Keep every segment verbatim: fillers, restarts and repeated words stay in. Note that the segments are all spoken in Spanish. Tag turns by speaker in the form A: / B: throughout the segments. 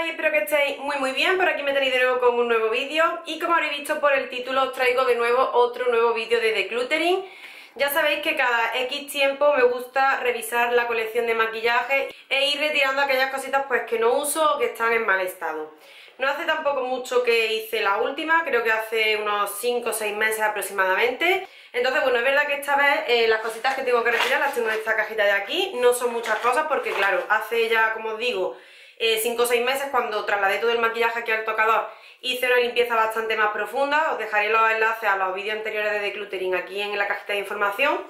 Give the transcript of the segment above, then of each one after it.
A: estáis? Espero que estéis muy muy bien. Por aquí me tenéis de nuevo con un nuevo vídeo y como habréis visto por el título os traigo de nuevo otro nuevo vídeo de decluttering. Ya sabéis que cada X tiempo me gusta revisar la colección de maquillaje e ir retirando aquellas cositas pues que no uso o que están en mal estado. No hace tampoco mucho que hice la última, creo que hace unos cinco o seis meses aproximadamente. Entonces, bueno, es verdad que esta vez eh, las cositas que tengo que retirar las tengo en esta cajita de aquí. No son muchas cosas porque, claro, hace ya, como os digo, cinco o seis meses cuando trasladé todo el maquillaje aquí al tocador hice una limpieza bastante más profunda. Os dejaré los enlaces a los vídeos anteriores de decluttering aquí en la cajita de información.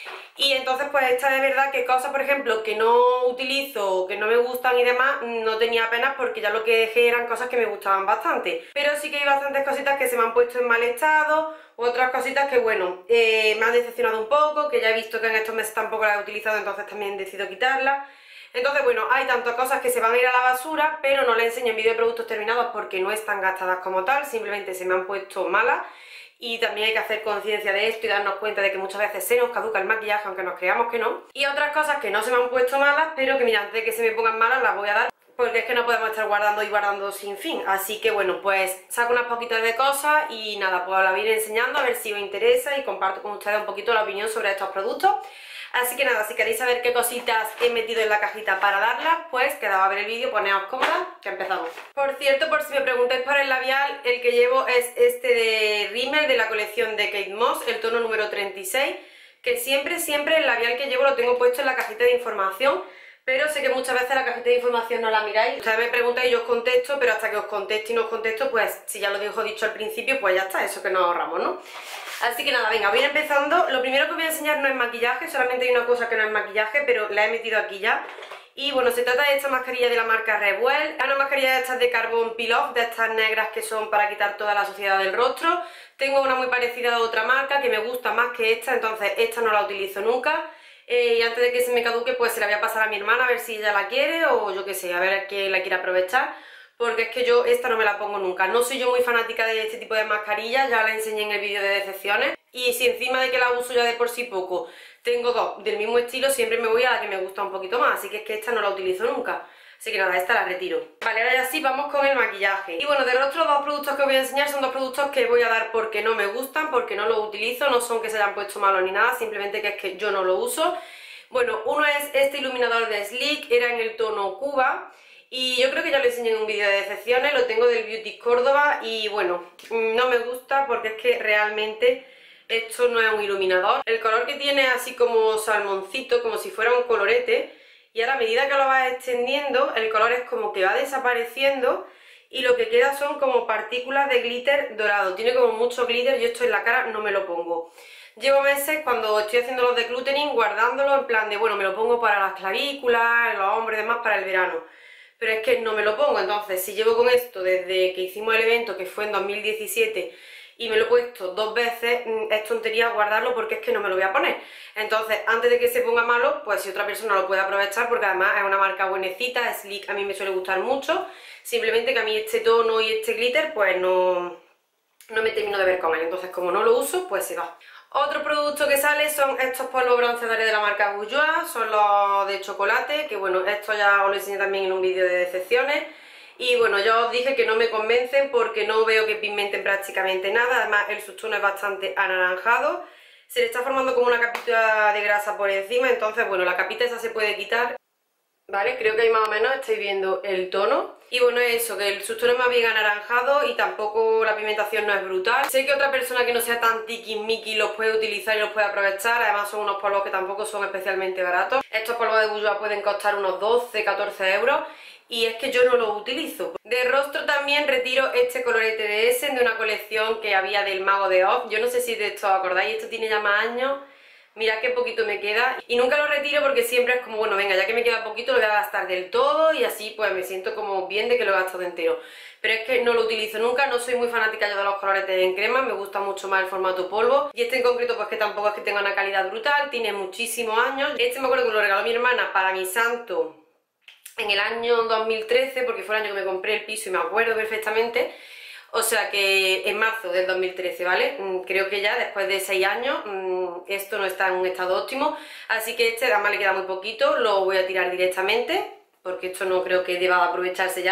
A: Y entonces pues esta es verdad que cosas, por ejemplo, que no utilizo o que no me gustan y demás, no tenía apenas porque ya lo que dejé eran cosas que me gustaban bastante. Pero sí que hay bastantes cositas que se me han puesto en mal estado, u otras cositas que, bueno, eh, me han decepcionado un poco, que ya he visto que en estos meses tampoco las he utilizado, entonces también decido quitarlas. Entonces, bueno, hay tantas cosas que se van a ir a la basura, pero no les enseño en vídeo de productos terminados porque no están gastadas como tal, simplemente se me han puesto malas. Y también hay que hacer conciencia de esto y darnos cuenta de que muchas veces se nos caduca el maquillaje aunque nos creamos que no. Y otras cosas que no se me han puesto malas, pero que mira, antes de que se me pongan malas las voy a dar, porque es que no podemos estar guardando y guardando sin fin. Así que bueno, pues saco unas poquitas de cosas y nada, pues os las voy a ir enseñando a ver si os interesa y comparto con ustedes un poquito la opinión sobre estos productos. Así que nada, si queréis saber qué cositas he metido en la cajita para darlas, pues quedaos a ver el vídeo, poneos cómodas, que empezamos. Por cierto, por si me preguntáis por el labial, el que llevo es este de Rimmel de la colección de Kate Moss, el tono número treinta y seis, que siempre, siempre el labial que llevo lo tengo puesto en la cajita de información, pero sé que muchas veces la cajita de información no la miráis. Ustedes me preguntáis y yo os contesto, pero hasta que os contesto y no os contesto, pues si ya lo dejo dicho al principio, pues ya está, eso que nos ahorramos, ¿no? Así que nada, venga, voy a ir empezando. Lo primero que os voy a enseñar no es maquillaje, solamente hay una cosa que no es maquillaje, pero la he metido aquí ya. Y bueno, se trata de esta mascarilla de la marca Revuel. Es una mascarilla de estas de Carbon Peel Off, de estas negras que son para quitar toda la suciedad del rostro. Tengo una muy parecida de otra marca que me gusta más que esta, entonces esta no la utilizo nunca. Eh, y antes de que se me caduque, pues se la voy a pasar a mi hermana a ver si ella la quiere o yo qué sé, a ver quién la quiere aprovechar. Porque es que yo esta no me la pongo nunca. No soy yo muy fanática de este tipo de mascarillas, ya la enseñé en el vídeo de decepciones. Y si encima de que la uso ya de por sí poco, tengo dos del mismo estilo, siempre me voy a la que me gusta un poquito más. Así que es que esta no la utilizo nunca. Así que nada, esta la retiro. Vale, ahora ya sí vamos con el maquillaje. Y bueno, de los otros dos productos que os voy a enseñar son dos productos que voy a dar porque no me gustan, porque no los utilizo. No son que se hayan puesto malos ni nada, simplemente que es que yo no lo uso. Bueno, uno es este iluminador de Sleek, era en el tono Cuba. Y yo creo que ya lo enseñé en un vídeo de decepciones, lo tengo del Beauty Córdoba y bueno, no me gusta porque es que realmente esto no es un iluminador. El color que tiene es así como salmoncito, como si fuera un colorete, y ahora a medida que lo vas extendiendo, el color es como que va desapareciendo y lo que queda son como partículas de glitter dorado. Tiene como mucho glitter, yo esto en la cara no me lo pongo. Llevo meses cuando estoy haciendo los decluttering guardándolo en plan de, bueno, me lo pongo para las clavículas, los hombros y demás para el verano. Pero es que no me lo pongo, entonces si llevo con esto desde que hicimos el evento, que fue en dos mil diecisiete, y me lo he puesto dos veces, es tontería guardarlo porque es que no me lo voy a poner. Entonces, antes de que se ponga malo, pues si otra persona lo puede aprovechar, porque además es una marca buenecita, Sleek a mí me suele gustar mucho, simplemente que a mí este tono y este glitter, pues no, no me termino de ver con él, entonces como no lo uso, pues se va. Otro producto que sale son estos polvos bronceadores de la marca Bourjois, son los de chocolate, que bueno, esto ya os lo enseñé también en un vídeo de decepciones. Y bueno, ya os dije que no me convencen porque no veo que pigmenten prácticamente nada, además el subtono es bastante anaranjado. Se le está formando como una capita de grasa por encima, entonces bueno, la capita esa se puede quitar. Vale, creo que ahí más o menos estáis viendo el tono. Y bueno, es eso, que el subtono es más bien anaranjado y tampoco la pigmentación no es brutal. Sé que otra persona que no sea tan tiquismiqui los puede utilizar y los puede aprovechar. Además son unos polvos que tampoco son especialmente baratos. Estos polvos de Bourjois pueden costar unos doce a catorce euros. Y es que yo no los utilizo. De rostro también retiro este colorete de Essen de una colección que había del Mago de Oz. Yo no sé si de esto os acordáis, esto tiene ya más años. Mirad qué poquito me queda y nunca lo retiro porque siempre es como, bueno, venga, ya que me queda poquito lo voy a gastar del todo y así pues me siento como bien de que lo he gastado entero. Pero es que no lo utilizo nunca, no soy muy fanática yo de los coloretes en crema, me gusta mucho más el formato polvo. Y este en concreto pues que tampoco es que tenga una calidad brutal, tiene muchísimos años. Este me acuerdo que lo regaló mi hermana para mi santo en el año dos mil trece, porque fue el año que me compré el piso y me acuerdo perfectamente. O sea que en marzo del dos mil trece, ¿vale? Creo que ya después de seis años esto no está en un estado óptimo, así que este además le queda muy poquito, lo voy a tirar directamente porque esto no creo que deba aprovecharse ya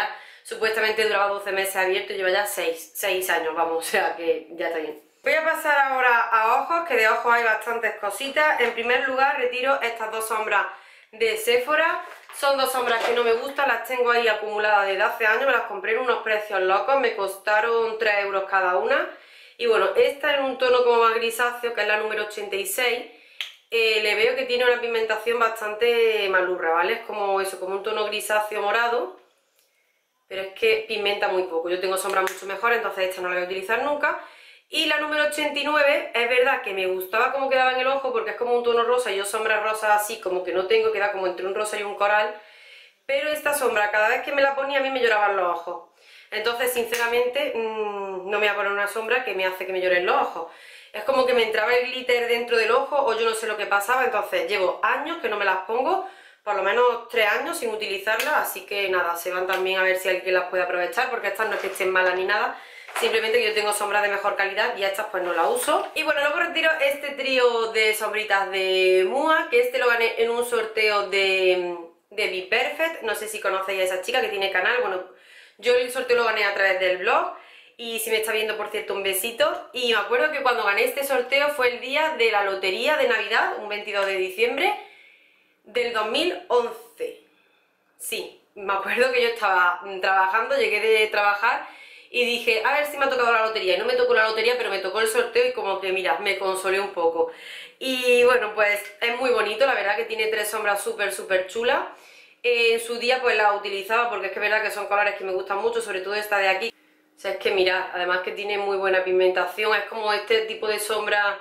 A: Supuestamente duraba doce meses abierto y lleva ya seis años, vamos, o sea que ya está bien. Voy a pasar ahora a ojos, que de ojos hay bastantes cositas. En primer lugar retiro estas dos sombras de Sephora. Son dos sombras que no me gustan, las tengo ahí acumuladas desde hace años, me las compré en unos precios locos, me costaron tres euros cada una. Y bueno, esta en un tono como más grisáceo, que es la número ochenta y seis, eh, le veo que tiene una pigmentación bastante malurra, ¿vale? Es como eso, como un tono grisáceo morado, pero es que pigmenta muy poco. Yo tengo sombras mucho mejores, entonces esta no la voy a utilizar nunca. Y la número ochenta y nueve, es verdad que me gustaba cómo quedaba en el ojo porque es como un tono rosa y yo sombras rosas así como que no tengo, queda como entre un rosa y un coral. Pero esta sombra, cada vez que me la ponía a mí me lloraban los ojos. Entonces, sinceramente, mmm, no me voy a poner una sombra que me hace que me lloren los ojos. Es como que me entraba el glitter dentro del ojo o yo no sé lo que pasaba. Entonces, llevo años que no me las pongo, por lo menos tres años sin utilizarlas. Así que nada, se van también a ver si alguien las puede aprovechar porque estas no es que estén malas ni nada. Simplemente que yo tengo sombras de mejor calidad y estas pues no las uso. Y bueno, luego retiro este trío de sombritas de Mua, que este lo gané en un sorteo de, de Be Perfect. No sé si conocéis a esa chica que tiene canal. Bueno, yo el sorteo lo gané a través del blog. Y si me está viendo, por cierto, un besito. Y me acuerdo que cuando gané este sorteo fue el día de la lotería de Navidad, un veintidós de diciembre del dos mil once. Sí, me acuerdo que yo estaba trabajando, llegué de trabajar y dije, a ver si me ha tocado la lotería. Y no me tocó la lotería, pero me tocó el sorteo y como que, mira, me consolé un poco. Y bueno, pues es muy bonito, la verdad que tiene tres sombras súper, súper chulas. Eh, en su día pues la utilizaba porque es que es verdad que son colores que me gustan mucho, sobre todo esta de aquí. O sea, es que mirad, además que tiene muy buena pigmentación, es como este tipo de sombra,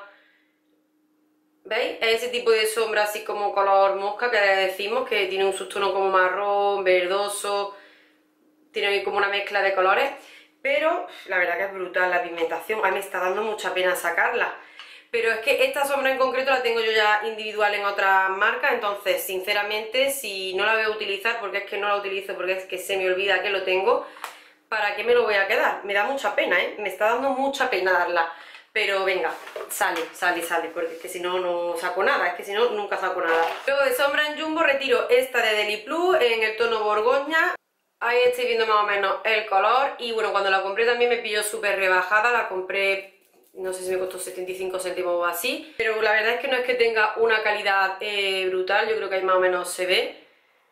A: ¿veis? Es ese tipo de sombra así como color mosca que decimos, que tiene un subtono como marrón, verdoso, tiene como una mezcla de colores. Pero la verdad que es brutal la pigmentación, a mí me está dando mucha pena sacarla. Pero es que esta sombra en concreto la tengo yo ya individual en otras marcas, entonces sinceramente si no la voy a utilizar, porque es que no la utilizo, porque es que se me olvida que lo tengo, ¿para qué me lo voy a quedar? Me da mucha pena, ¿eh? Me está dando mucha pena darla. Pero venga, sale, sale, sale, porque es que si no, no saco nada, es que si no, nunca saco nada. Luego de sombra en Jumbo retiro esta de Deli Plus en el tono Borgoña. Ahí estoy viendo más o menos el color y bueno, cuando la compré también me pilló súper rebajada, la compré, no sé si me costó setenta y cinco céntimos o así, pero la verdad es que no es que tenga una calidad eh, brutal, yo creo que ahí más o menos se ve.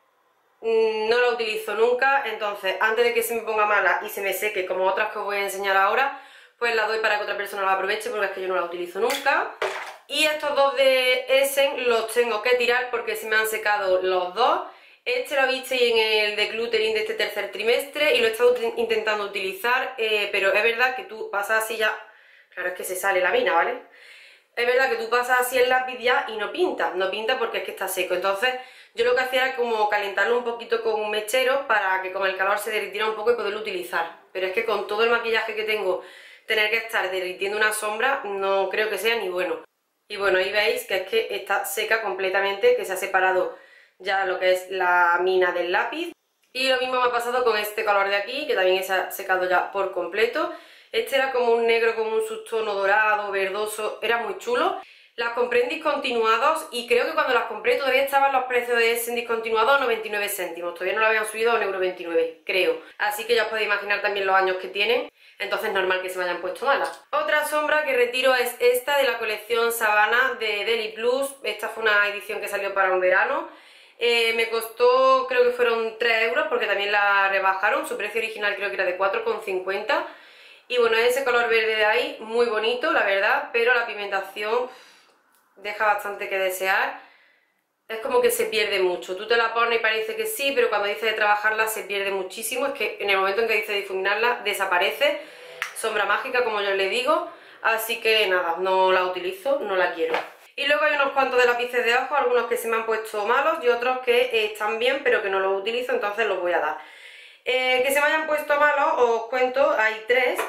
A: No la utilizo nunca, entonces antes de que se me ponga mala y se me seque como otras que os voy a enseñar ahora, pues la doy para que otra persona la aproveche porque es que yo no la utilizo nunca. Y estos dos de Essen los tengo que tirar porque se me han secado los dos. Este lo visteis en el decluttering de este tercer trimestre y lo he estado intentando utilizar, eh, pero es verdad que tú pasas así ya, claro es que se sale la mina, ¿vale? Es verdad que tú pasas así el lápiz ya y no pinta, no pinta porque es que está seco, entonces yo lo que hacía era como calentarlo un poquito con un mechero para que con el calor se derritiera un poco y poderlo utilizar, pero es que con todo el maquillaje que tengo, tener que estar derritiendo una sombra no creo que sea ni bueno. Y bueno, ahí veis que es que está seca completamente, que se ha separado ya lo que es la mina del lápiz. Y lo mismo me ha pasado con este color de aquí, que también se ha secado ya por completo. Este era como un negro con un subtono dorado, verdoso, era muy chulo. Las compré en discontinuados y creo que cuando las compré todavía estaban los precios de ese en discontinuado a noventa y nueve céntimos. Todavía no lo habían subido a un euro veintinueve, creo. Así que ya os podéis imaginar también los años que tienen. Entonces es normal que se me hayan puesto malas. Otra sombra que retiro es esta de la colección Savannah de Deli Plus. Esta fue una edición que salió para un verano. Eh, me costó, creo que fueron tres euros porque también la rebajaron. Su precio original creo que era de cuatro con cincuenta. Y bueno, ese color verde de ahí, muy bonito la verdad, pero la pigmentación deja bastante que desear. Es como que se pierde mucho. Tú te la pones y parece que sí, pero cuando dices de trabajarla se pierde muchísimo. Es que en el momento en que dices de difuminarla desaparece. Sombra mágica, como yo le digo. Así que nada, no la utilizo, no la quiero. Y luego hay unos cuantos de lápices de ojo, algunos que se me han puesto malos y otros que eh, están bien, pero que no los utilizo, entonces los voy a dar. Eh, que se me hayan puesto malos, os cuento, hay tres.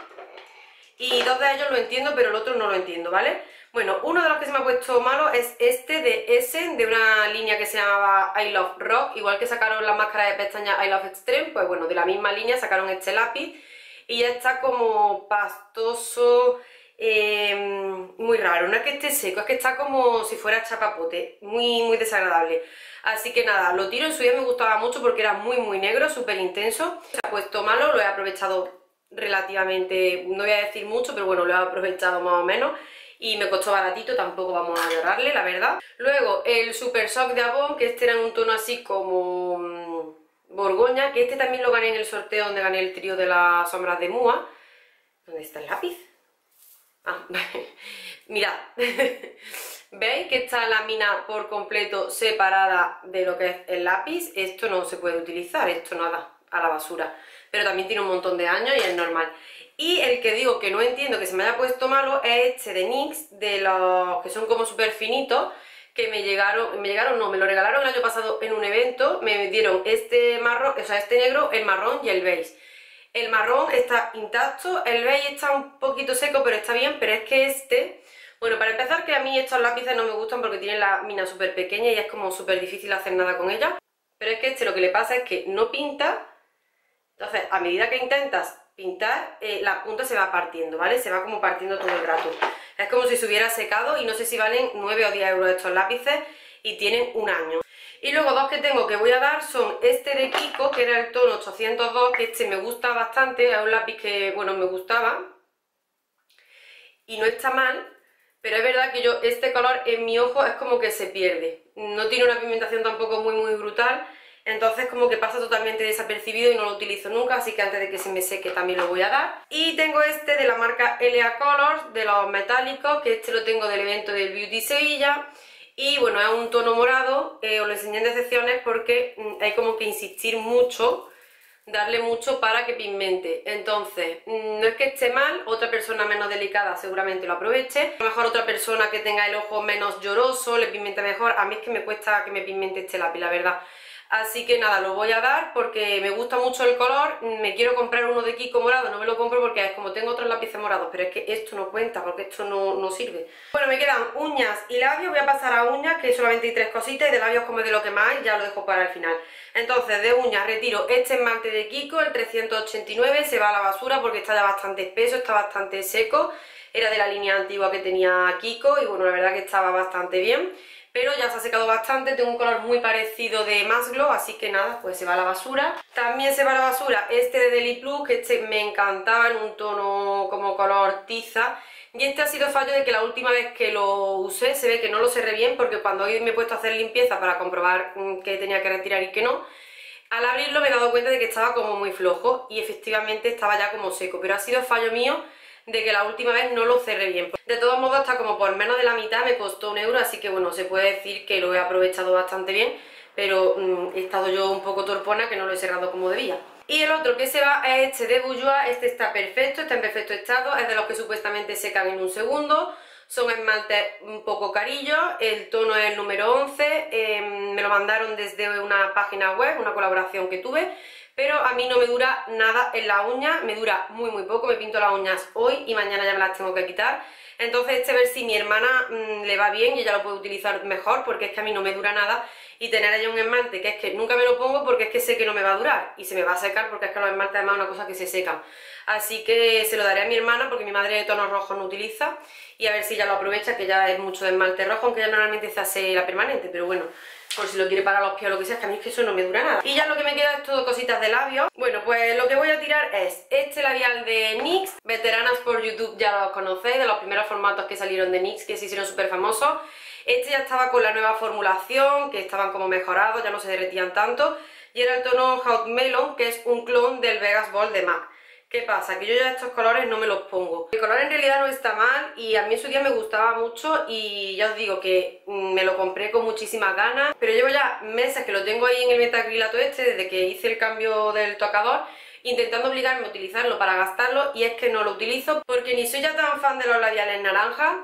A: Y dos de ellos lo entiendo, pero el otro no lo entiendo, ¿vale? Bueno, uno de los que se me ha puesto malo es este de Essen, de una línea que se llamaba I Love Rock. Igual que sacaron las máscaras de pestañas I Love Extreme, pues bueno, de la misma línea sacaron este lápiz. Y ya está como pastoso, eh, muy raro, no es que esté seco, es que está como si fuera chapapote, muy, muy desagradable. Así que nada, lo tiro. En su día me gustaba mucho porque era muy muy negro, súper intenso. Se ha puesto malo, lo he aprovechado relativamente, no voy a decir mucho, pero bueno, lo he aprovechado más o menos. Y me costó baratito, tampoco vamos a llorarle, la verdad. Luego el Super Shock de Avon, que este era en un tono así como mmm, Borgoña, que este también lo gané en el sorteo donde gané el trío de las sombras de Mua. ¿Dónde está el lápiz? Ah, mirad. ¿Veis que está la mina por completo separada de lo que es el lápiz? Esto no se puede utilizar, esto nada, a la basura. Pero también tiene un montón de años y es normal. Y el que digo que no entiendo que se me haya puesto malo es este de NYX, de los que son como súper finitos, que me llegaron, me llegaron, no, me lo regalaron el año pasado en un evento. Me dieron este marrón, o sea, este negro, el marrón y el beige. El marrón está intacto, el beige está un poquito seco, pero está bien, pero es que este... Bueno, para empezar, que a mí estos lápices no me gustan porque tienen la mina súper pequeña y es como súper difícil hacer nada con ella. Pero es que este lo que le pasa es que no pinta, entonces a medida que intentas pintar, eh, la punta se va partiendo, ¿vale? Se va como partiendo todo el rato. Es como si se hubiera secado y no sé si valen nueve o diez euros estos lápices y tienen un año. Y luego dos que tengo que voy a dar son este de Kiko, que era el tono ochocientos dos, que este me gusta bastante, es un lápiz que, bueno, me gustaba y no está mal. Pero es verdad que yo, este color en mi ojo es como que se pierde. No tiene una pigmentación tampoco muy muy brutal. Entonces como que pasa totalmente desapercibido y no lo utilizo nunca. Así que antes de que se me seque también lo voy a dar. Y tengo este de la marca L A Colors, de los metálicos. Que este lo tengo del evento del Beauty Sevilla. Y bueno, es un tono morado. eh, Os lo enseñé en decepciones porque mm, hay como que insistir mucho, darle mucho para que pigmente. Entonces, no es que esté mal, otra persona menos delicada seguramente lo aproveche. A lo mejor otra persona que tenga el ojo menos lloroso le pigmente mejor. A mí es que me cuesta que me pigmente este lápiz, la verdad. Así que nada, lo voy a dar porque me gusta mucho el color. Me quiero comprar uno de Kiko morado, no me lo compro porque es como tengo otros lápices morados, pero es que esto no cuenta porque esto no, no sirve. Bueno, me quedan uñas y labios. Voy a pasar a uñas, que solamente hay tres cositas, y de labios como de lo que más hay, ya lo dejo para el final. Entonces, de uñas retiro este esmalte de Kiko, el trescientos ochenta y nueve, se va a la basura porque está ya bastante espeso, está bastante seco. Era de la línea antigua que tenía Kiko y bueno, la verdad que estaba bastante bien. Pero ya se ha secado bastante, tengo un color muy parecido de Mass Glow, así que nada, pues se va a la basura. También se va a la basura este de Deli Plus, que este me encantaba en un tono como color tiza. Y este ha sido fallo de que la última vez que lo usé se ve que no lo cerré bien, porque cuando hoy me he puesto a hacer limpieza para comprobar que tenía que retirar y que no, al abrirlo me he dado cuenta de que estaba como muy flojo y efectivamente estaba ya como seco, pero ha sido fallo mío de que la última vez no lo cerré bien. De todos modos, está como por menos de la mitad, me costó un euro, así que bueno, se puede decir que lo he aprovechado bastante bien, pero mmm, he estado yo un poco torpona que no lo he cerrado como debía. Y el otro que se va es este de Bourjois. Este está perfecto, está en perfecto estado, es de los que supuestamente secan en un segundo. Son esmaltes un poco carillos, el tono es el número once, eh, me lo mandaron desde una página web, una colaboración que tuve, pero a mí no me dura nada en la uña, me dura muy muy poco, me pinto las uñas hoy y mañana ya me las tengo que quitar. Entonces este, a ver si mi hermana mmm, le va bien y ella lo puede utilizar mejor, porque es que a mí no me dura nada. Y tener allá un esmalte que es que nunca me lo pongo porque es que sé que no me va a durar y se me va a secar, porque es que los esmaltes además es una cosa que se secan. Así que se lo daré a mi hermana porque mi madre de tonos rojos no utiliza, y a ver si ella lo aprovecha, que ya es mucho de esmalte rojo, aunque ya normalmente se hace la permanente, pero bueno, por si lo quiere para los pies o lo que sea, es que a mí es que eso no me dura nada. Y ya lo que me queda es todo cositas de labios. Bueno, pues lo que voy a tirar es este labial de NYX, veteranas por YouTube ya los conocéis, de los primeros formatos que salieron de NYX, que se hicieron súper famosos. Este ya estaba con la nueva formulación, que estaban como mejorados, ya no se derretían tanto, y era el tono Hot Melon, que es un clon del Vegas Bold de MAC. ¿Qué pasa? Que yo ya estos colores no me los pongo. El color en realidad no está mal y a mí en su día me gustaba mucho y ya os digo que me lo compré con muchísimas ganas, pero llevo ya meses que lo tengo ahí en el metacrilato este, desde que hice el cambio del tocador, intentando obligarme a utilizarlo para gastarlo, y es que no lo utilizo porque ni soy ya tan fan de los labiales naranja,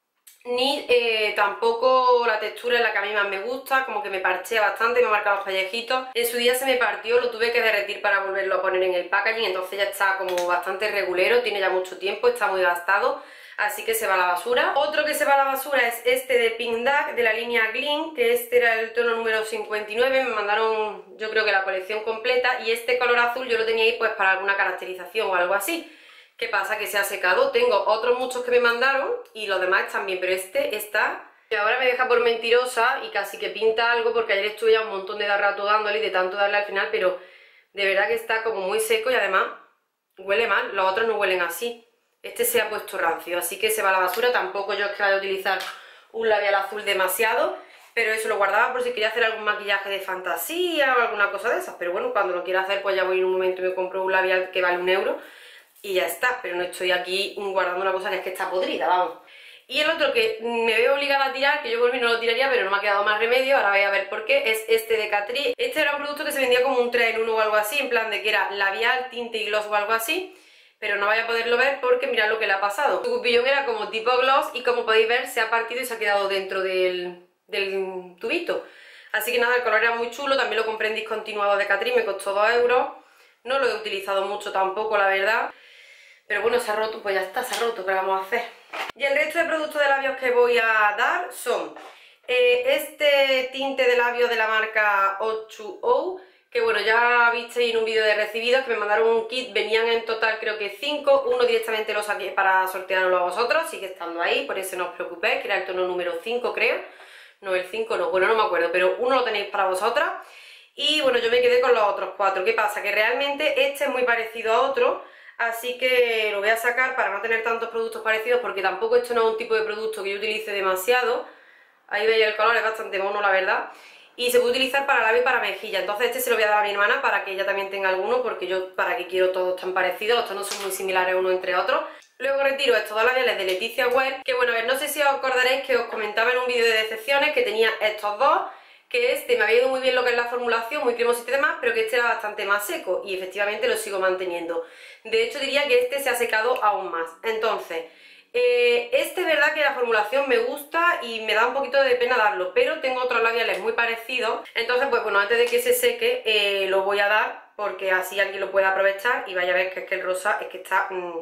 A: ni eh, tampoco la textura es la que a mí más me gusta, como que me parchea bastante, me marca los pellejitos. En su día se me partió, lo tuve que derretir para volverlo a poner en el packaging, entonces ya está como bastante regulero, tiene ya mucho tiempo, está muy gastado, así que se va a la basura. Otro que se va a la basura es este de Pink Duck, de la línea Gleam, que este era el tono número cincuenta y nueve, me mandaron yo creo que la colección completa, y este color azul yo lo tenía ahí pues para alguna caracterización o algo así. ¿Qué pasa? Que se ha secado. Tengo otros muchos que me mandaron y los demás están bien, pero este está... que ahora me deja por mentirosa y casi que pinta algo, porque ayer estuve ya un montón de rato dándole y de tanto darle al final, pero de verdad que está como muy seco y además huele mal. Los otros no huelen así. Este se ha puesto rancio, así que se va a la basura. Tampoco yo es que vaya a utilizar un labial azul demasiado, pero eso lo guardaba por si quería hacer algún maquillaje de fantasía o alguna cosa de esas. Pero bueno, cuando lo quiera hacer, pues ya voy en un momento y me compro un labial que vale un euro y ya está. Pero no estoy aquí guardando una cosa que es que está podrida, vamos. Y el otro que me veo obligada a tirar, que yo por mí no lo tiraría, pero no me ha quedado más remedio, ahora voy a ver por qué, es este de Catrice. Este era un producto que se vendía como un tres en uno o algo así, en plan de que era labial, tinte y gloss o algo así, pero no vais a poderlo ver porque mirad lo que le ha pasado. Su cupillón era como tipo gloss y como podéis ver se ha partido y se ha quedado dentro del, del tubito. Así que nada, el color era muy chulo, también lo compré en discontinuado de Catrice, me costó dos euros. No lo he utilizado mucho tampoco, la verdad. Pero bueno, se ha roto, pues ya está, se ha roto, ¿qué vamos a hacer? Y el resto de productos de labios que voy a dar son eh, este tinte de labios de la marca O dos O, que bueno, ya visteis en un vídeo de recibidos que me mandaron un kit, venían en total creo que cinco, uno directamente lo saqué para sortearlo a vosotros, sigue estando ahí, por eso no os preocupéis, que era el tono número cinco creo, no el cinco, no, bueno no me acuerdo, pero uno lo tenéis para vosotras. Y bueno, yo me quedé con los otros cuatro. ¿Qué pasa? Que realmente este es muy parecido a otro, así que lo voy a sacar para no tener tantos productos parecidos, porque tampoco esto no es un tipo de producto que yo utilice demasiado. Ahí veis el color, es bastante mono la verdad. Y se puede utilizar para labio y para mejilla, entonces este se lo voy a dar a mi hermana para que ella también tenga alguno, porque yo para qué quiero todos tan parecidos, los tonos son muy similares uno entre otros. Luego retiro estos dos labiales de Leticia Well, que bueno, a ver, no sé si os acordaréis que os comentaba en un vídeo de decepciones que tenía estos dos, que este me había ido muy bien lo que es la formulación, muy cremosito y demás, pero que este era bastante más seco y efectivamente lo sigo manteniendo. De hecho diría que este se ha secado aún más. Entonces, eh, este es verdad que la formulación me gusta y me da un poquito de pena darlo, pero tengo otros labiales muy parecidos, entonces pues bueno, antes de que se seque eh, lo voy a dar porque así alguien lo puede aprovechar y vaya a ver que es que el rosa es que está... Mmm,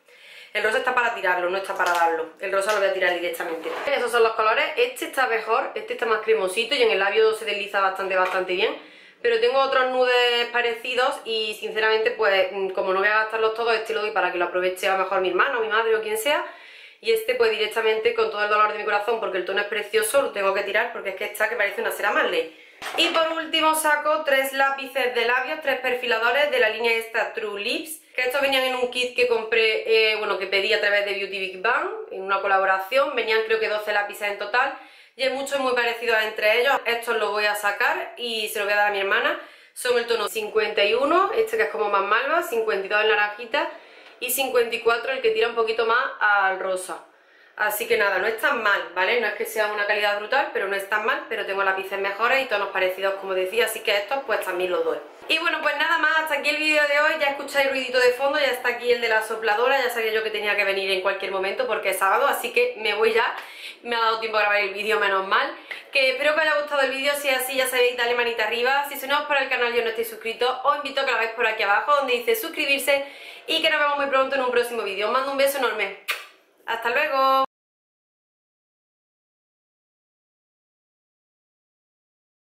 A: el rosa está para tirarlo, no está para darlo. El rosa lo voy a tirar directamente. Esos son los colores. Este está mejor, este está más cremosito y en el labio se desliza bastante, bastante bien. Pero tengo otros nudes parecidos y sinceramente pues como no voy a gastarlos todos, este lo doy para que lo aproveche a lo mejor mi hermano, mi madre o quien sea. Y este pues directamente con todo el dolor de mi corazón, porque el tono es precioso, lo tengo que tirar porque es que está que parece una cera Marley. Y por último saco tres lápices de labios, tres perfiladores de la línea esta True Lips, que estos venían en un kit que compré, eh, bueno, que pedí a través de Beauty Big Bang, en una colaboración, venían creo que doce lápices en total, y hay muchos muy parecidos entre ellos. Estos los voy a sacar y se los voy a dar a mi hermana. Son el tono cincuenta y uno, este que es como más malva, cincuenta y dos el naranjita, y cincuenta y cuatro el que tira un poquito más al rosa. Así que nada, no es tan mal, ¿vale? No es que sea una calidad brutal, pero no es tan mal, pero tengo lápices mejores y tonos parecidos como decía, así que estos pues también los doy. Y bueno, pues nada más, hasta aquí el vídeo de hoy, ya escucháis ruidito de fondo, ya está aquí el de la sopladora, ya sabía yo que tenía que venir en cualquier momento porque es sábado, así que me voy ya, me ha dado tiempo a grabar el vídeo, menos mal. Que espero que os haya gustado el vídeo, si es así ya sabéis, dale manita arriba, si sois nuevos para el canal y no estáis suscritos, os invito a que lo hagáis por aquí abajo donde dice suscribirse y que nos vemos muy pronto en un próximo vídeo. Os mando un beso enorme, ¡hasta luego!